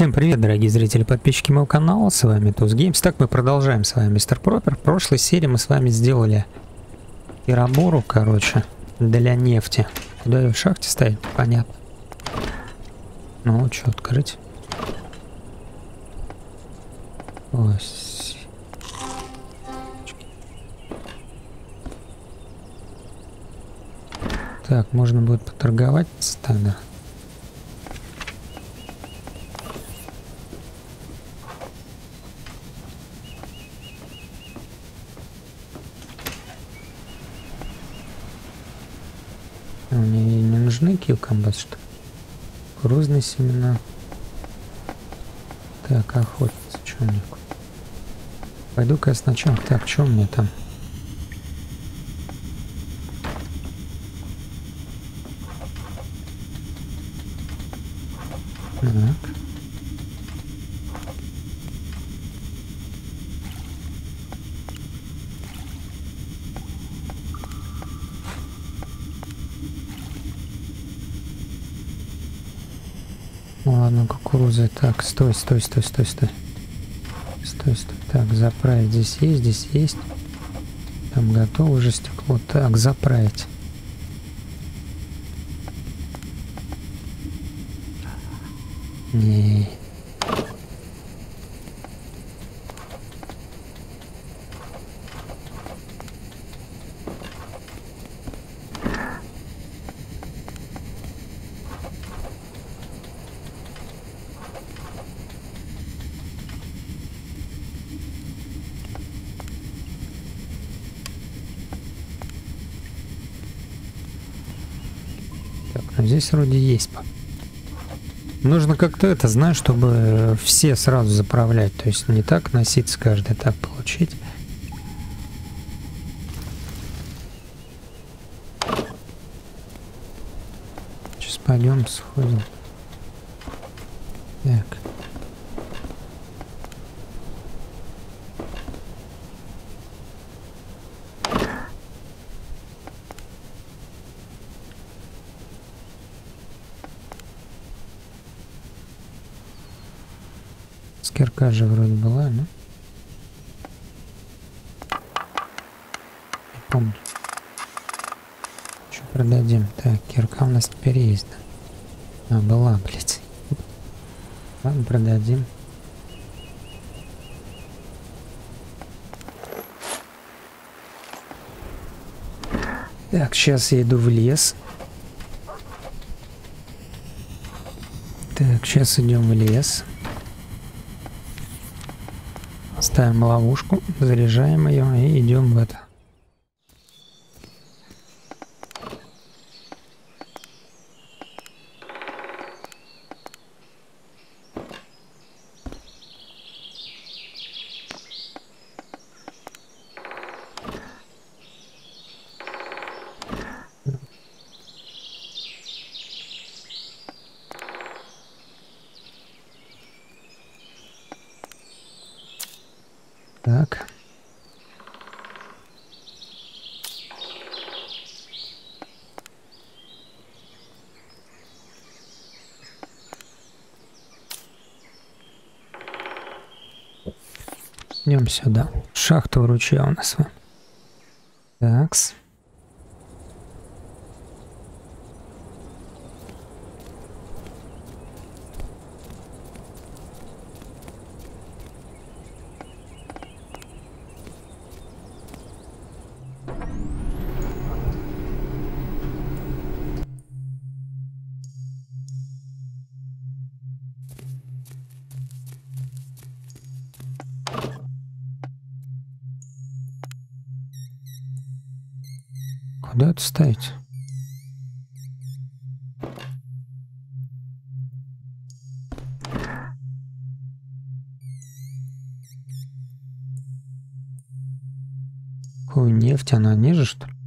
Всем привет, дорогие зрители, подписчики моего канала, с вами Туз Геймс. Так, мы продолжаем с вами Мистер Пропер. В прошлой серии мы с вами сделали перебору, короче, для нефти. Куда ее в шахте ставить? Понятно. Ну, что открыть? Ось. Так, можно будет поторговать тогда. Мне не нужны кьюкамбас, что ли? Кукурузные семена. Так, охотиться, что мне? Пойду-ка я сначала. Так, что у меня там? Так. Ну ладно, кукуруза. Так, стой. Стой. Так, заправить здесь есть. Там готово уже стекло. Так, заправить. Не. Так, ну здесь вроде есть. Нужно как-то это, знаешь, чтобы все сразу заправлять. То есть не так носиться каждый, так получить. Сейчас пойдем сходим. Так. Кирка же вроде была, ну? Не помню. Что продадим? Так, кирка у нас теперь есть, да? А, была, блядь. Ладно, продадим. Так, сейчас я иду в лес. Так, сейчас идем в лес. Ставим ловушку, заряжаем ее и идем в это. Так. Идем сюда. Шахта у ручья у нас. Такс. Куда это ставить? Какую нефть? Она ниже, что ли?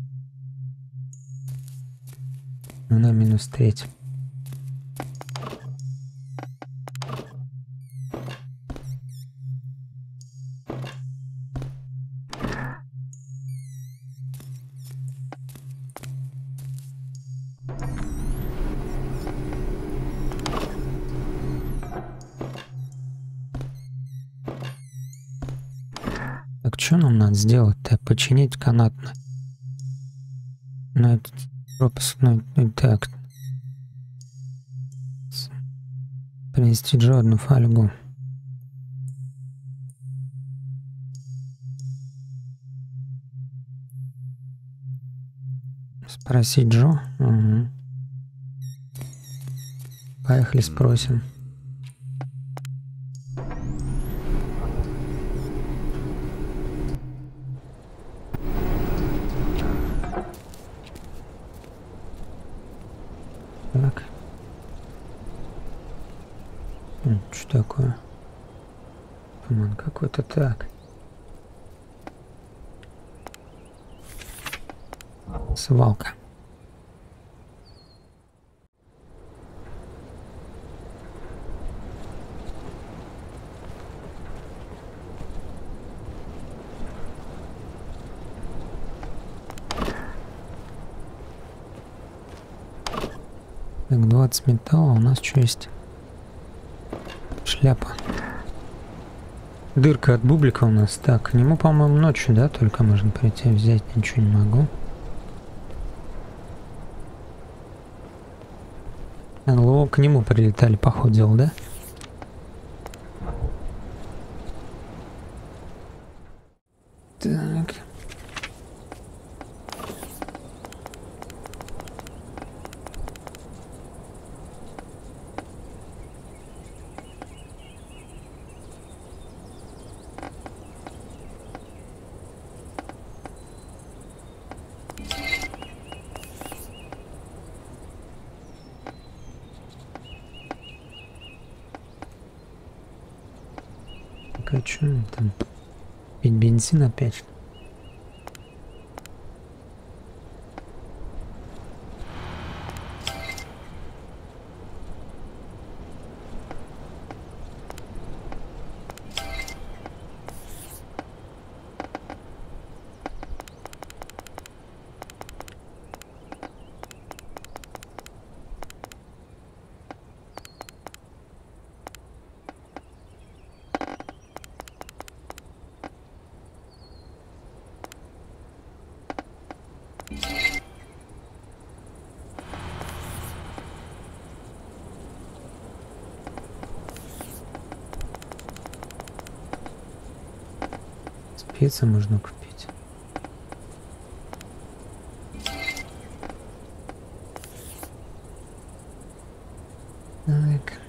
Она -3. Так, что нам надо сделать-то? Починить канатный. На этот пропуск, так. Принести Джо одну фольгу. Спросить Джо? Угу. Поехали спросим. Так. Что такое? Туман какой-то, так. Свалка. Так, 20 металла. У нас что есть? Шляпа. Дырка от бублика у нас. Так, к нему, по-моему, ночью, да, только можно прийти взять. Ничего не могу. НЛО к нему прилетали, походу, дела, да? Так. А что там? Пить бензин опять? Специи можно купить. Так.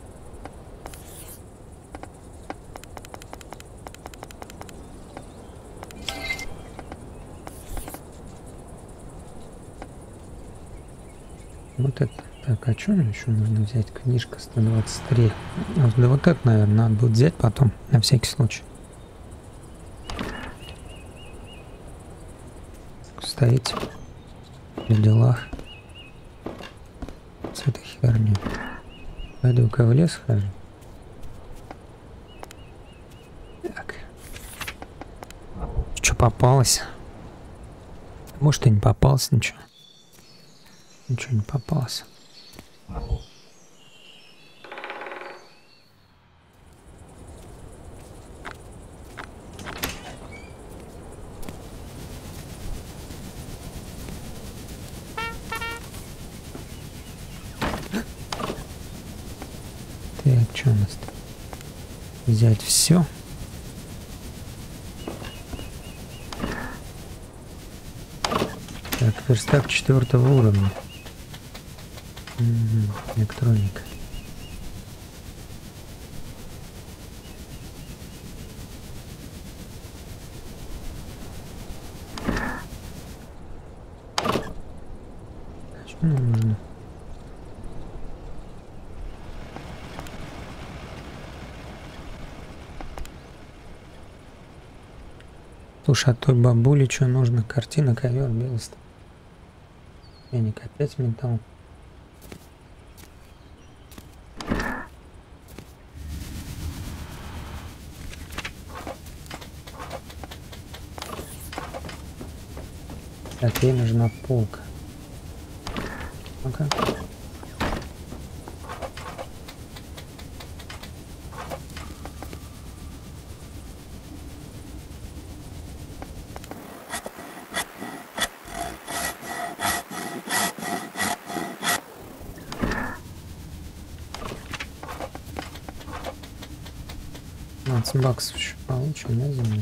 Вот это. Так, а что мне еще нужно взять? Книжка 123. Да вот это, наверное, надо будет взять потом, на всякий случай. Стоите при делах с этой херней. Пойду-ка в лес хожу. Так. Что попалось? Может, и не попалось ничего. Ничего не попалось. Так, что у нас-то? Взять все. Так, верстак 4-го уровня. Угу, электроника. А что нам нужно? Слушай, а той бабуле что нужно? Картина, ковер, белый стол. Феник, опять металл. Так, ей нужна полка. Ну-ка. $15 еще получим, да, земли?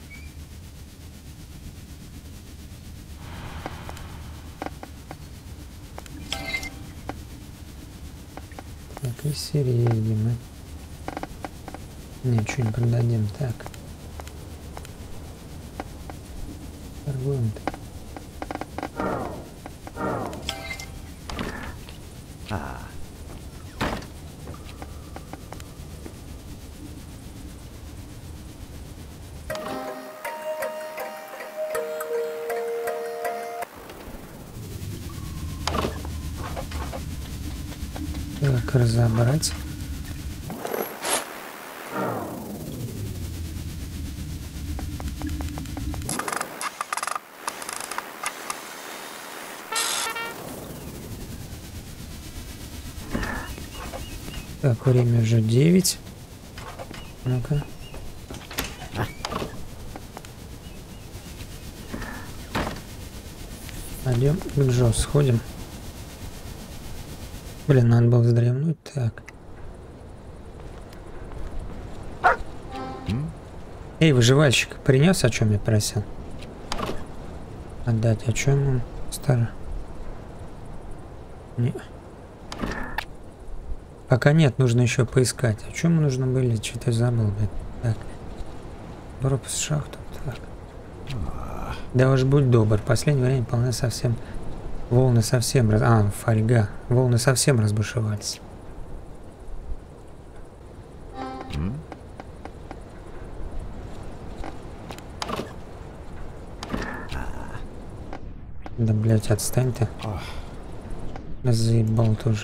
Так, и середины мы. Ничего не продадим, так. Торгуем-то. Так, разобрать. Так, время уже 9. Ну-ка. Пойдем к Джо сходим. Блин, надо было вздремнуть. Так. Эй, выживальщик, принес, о чем я просил? Отдать, о чем он? Старый. Не. Пока нет, нужно еще поискать. О чем нужно были? Что-то забыл, блядь. Так. Пропуск шахту. Так. Да уж будь добр. В последнее время полны совсем... Волны совсем... фольга. Волны совсем разбушевались. Да, блядь, отстань ты. Заебал тоже.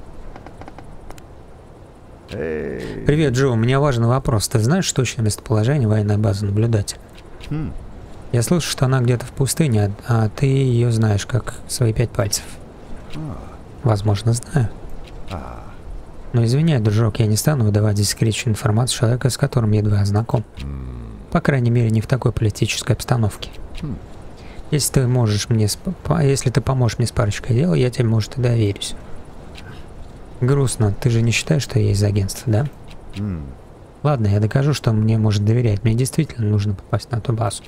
Привет, Джо, у меня важный вопрос. Ты знаешь точное местоположение военной базы наблюдателя? Я слышу, что она где-то в пустыне, а ты ее знаешь как свои 5 пальцев. Возможно, знаю. Но извиняй, дружок, я не стану выдавать здесь секретную информацию человека, с которым едва знаком. По крайней мере, не в такой политической обстановке. Если ты поможешь мне с парочкой дел, я тебе, может, и доверюсь. Грустно. Ты же не считаешь, что я из агентства, да? Ладно, я докажу, что мне может доверять. Мне действительно нужно попасть на эту базу.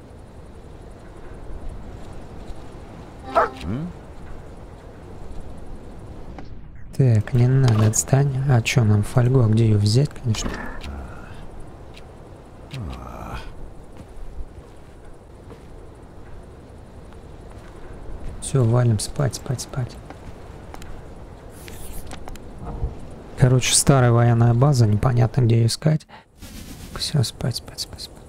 Так, не надо, отстань. А что, нам фольгу? А где ее взять, конечно? Все, валим спать, спать, спать. Короче, старая военная база, непонятно где ее искать. Все, спать, спать, спать, спать.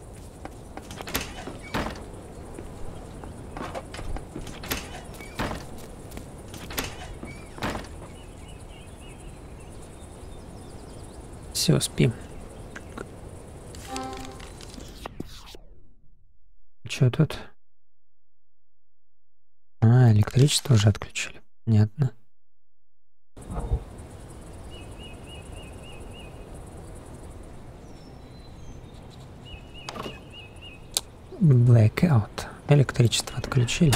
Все, спим. Что тут? Электричество уже отключили. Понятно. Blackout. Электричество отключили.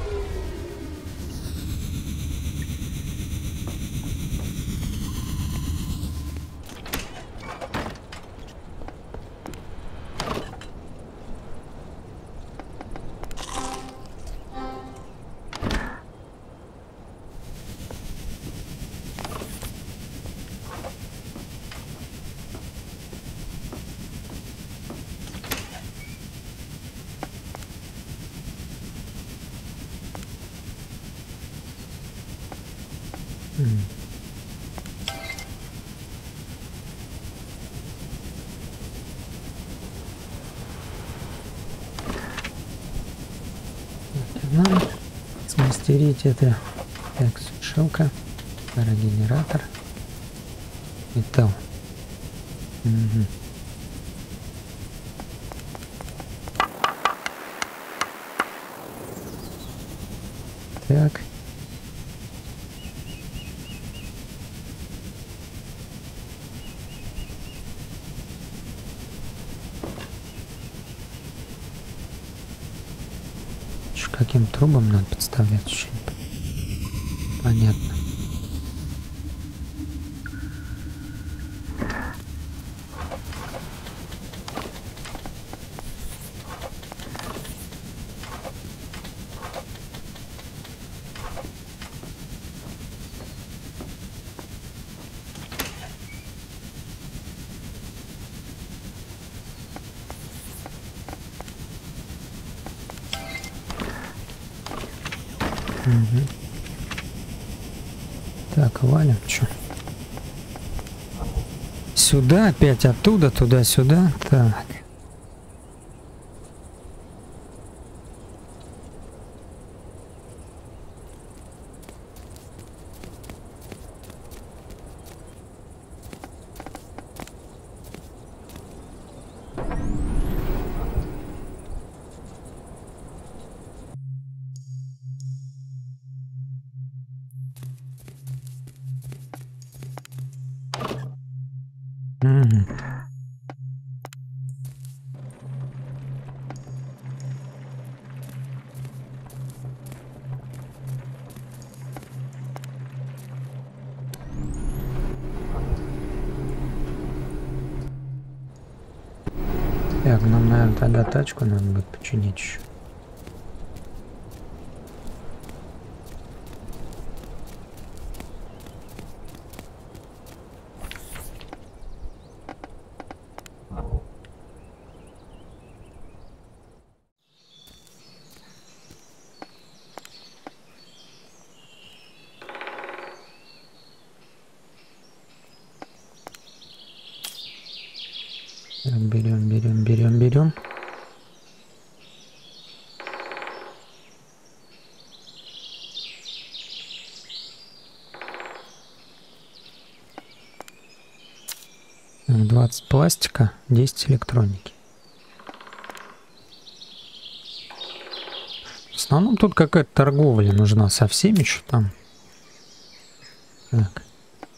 Надо смастерить это. Так, сушилка, парогенератор, металл. Угу. Так. каким трубам надо подставлять? Еще понятно. Угу. Так, валим, чё? Сюда, опять оттуда, туда-сюда. Так. Угу. Так, нам, наверное, тогда тачку надо будет починить еще. Берем. 20 пластика, 10 электроники. В основном тут какая-то торговля нужна со всеми, что там. Так.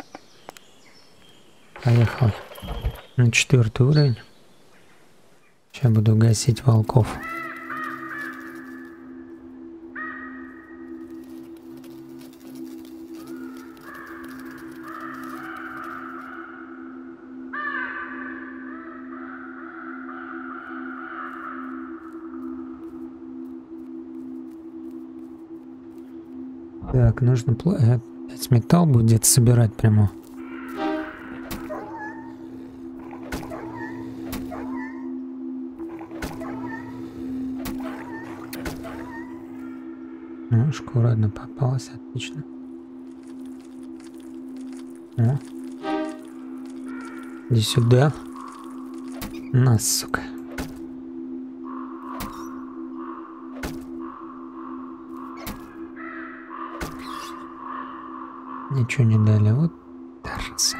Поехали. На 4-й уровень. Сейчас буду гасить волков. Так, нужно металл будет где-то собирать прямо. Ну, аккуратно попалась, отлично. О. Иди сюда. На, сука. Ничего не дали, вот кажется.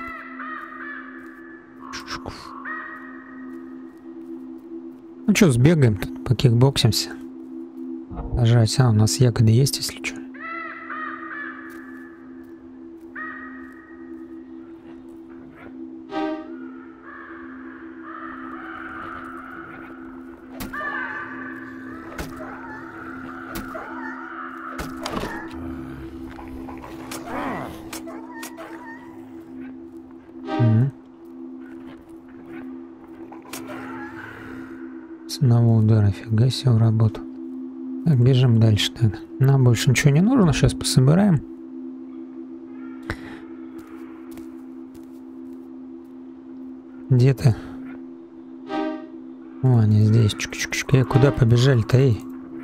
Ну что, сбегаем тут, покикбоксимся. Ложась, у нас ягоды есть, если что. С одного удара, фига себе, в работу. Так, бежим дальше тогда. Нам больше ничего не нужно, сейчас пособираем. Где ты? О, они здесь. Чук-чук-чук. Куда побежали-то, эй?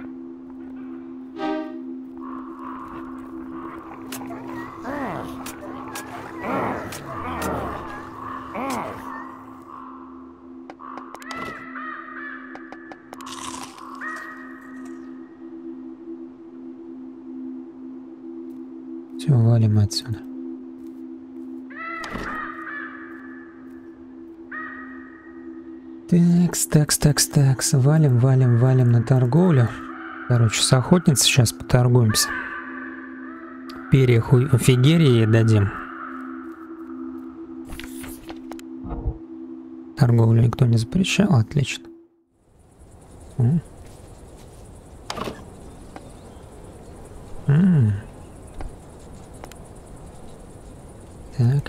Все, валим отсюда. Такс. Валим на торговлю. Короче, с охотницей сейчас поторгуемся. Перьях у Фигерии дадим. Торговлю никто не запрещал, отлично. Так.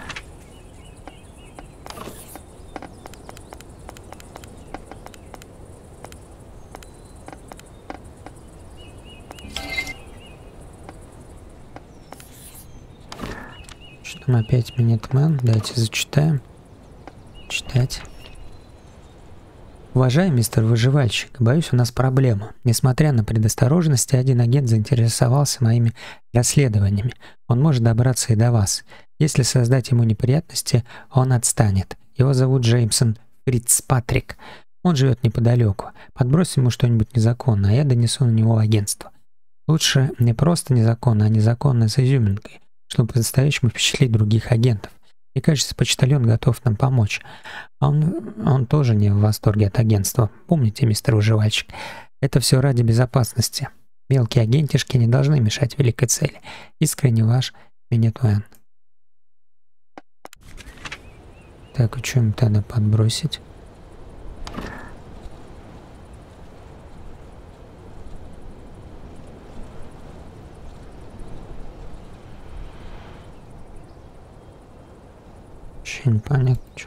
Что там опять Минитмен? Давайте зачитаем. Читать. Уважаемый мистер выживальщик, боюсь, у нас проблема. Несмотря на предосторожности, один агент заинтересовался моими расследованиями. Он может добраться и до вас. Если создать ему неприятности, он отстанет. Его зовут Джеймсон Фитцпатрик. Он живет неподалеку. Подбрось ему что-нибудь незаконное, а я донесу на него в агентство. Лучше не просто незаконно, а незаконно с изюминкой, чтобы по-настоящему впечатлить других агентов. Мне кажется, почтальон готов нам помочь. Он тоже не в восторге от агентства. Помните, мистер выживальщик, это все ради безопасности. Мелкие агентишки не должны мешать великой цели. Искренне ваш Минитмен. Так, а что им тогда подбросить? Вообще непонятно, что.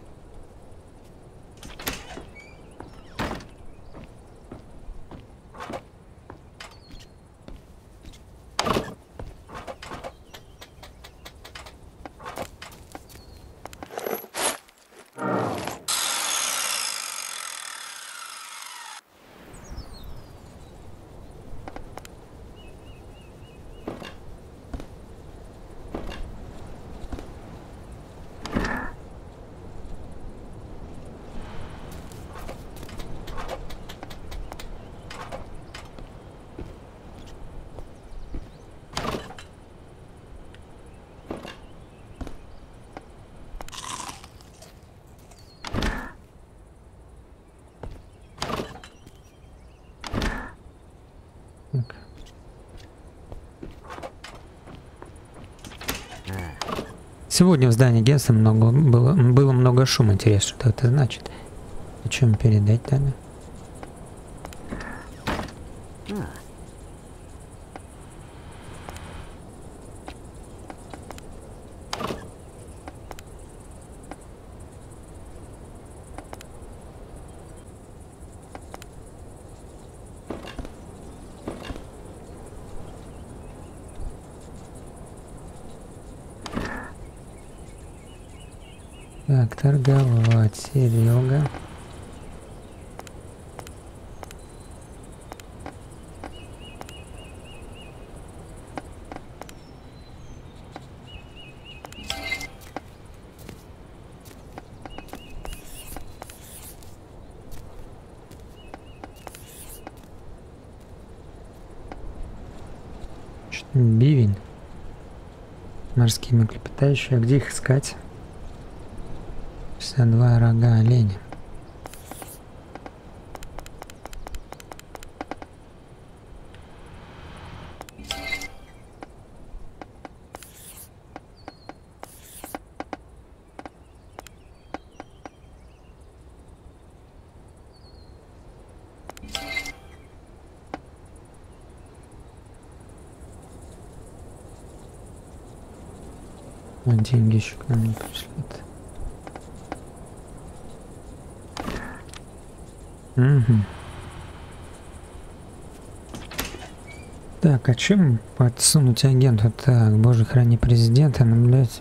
Сегодня в здании агентства было много шума. Интересно, что это значит. О чем передать тогда? Так, торговать, Серега. Бивень. Морские млекопитающие. А где их искать? 52 рога оленя. А деньги еще к нам не пришли. Угу. Так, а чем подсунуть агенту? Так, боже, храни президента, наблюдать.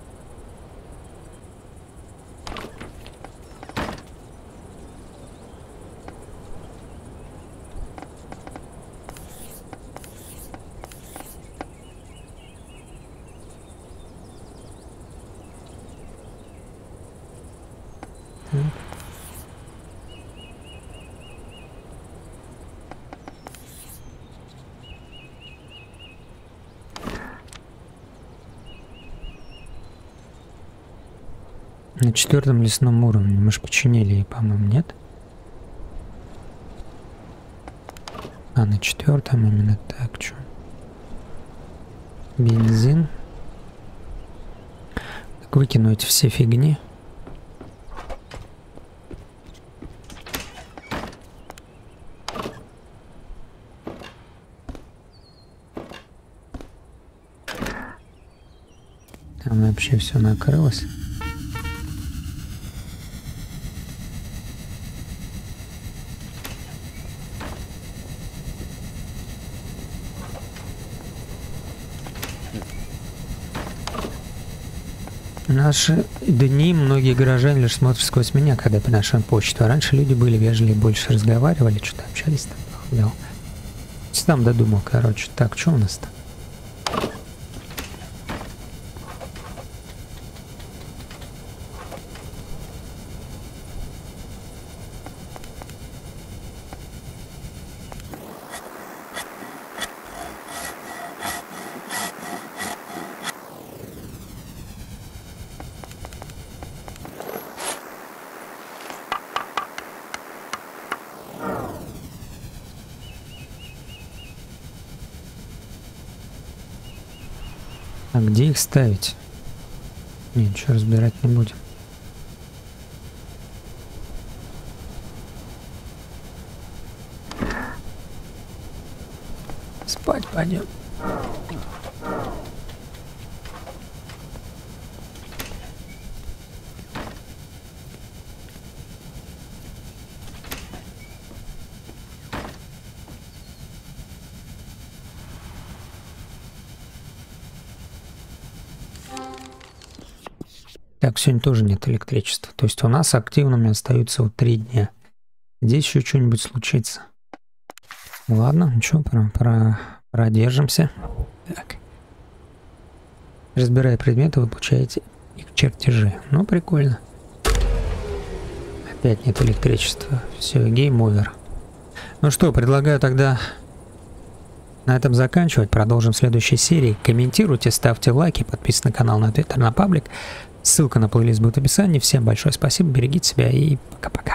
На 4-м лесном уровне. Мы же починили ее, по-моему, нет? А, на 4-м именно так, что? Бензин. Так, выкинуть все фигни. Там вообще все накрылось. Наши дни многие горожане лишь смотрят сквозь меня, когда приношу почту. А раньше люди были вежливее, больше разговаривали, что-то общались там. Да. Сам додумал, короче. Так, что у нас-то? А где их ставить? Ничего разбирать не будем. Спать пойдем. Так, сегодня тоже нет электричества. То есть у нас активными остаются вот 3 дня. Здесь еще что-нибудь случится. Ладно, ничего, продержимся. Так. Разбирая предметы, вы получаете их чертежи. Ну, прикольно. Опять нет электричества. Все, гейм-овер. Ну что, предлагаю тогда на этом заканчивать. Продолжим в следующей серии. Комментируйте, ставьте лайки, подписывайтесь на канал, на Twitter, на паблик. Ссылка на плейлист будет в описании. Всем большое спасибо, берегите себя и пока-пока.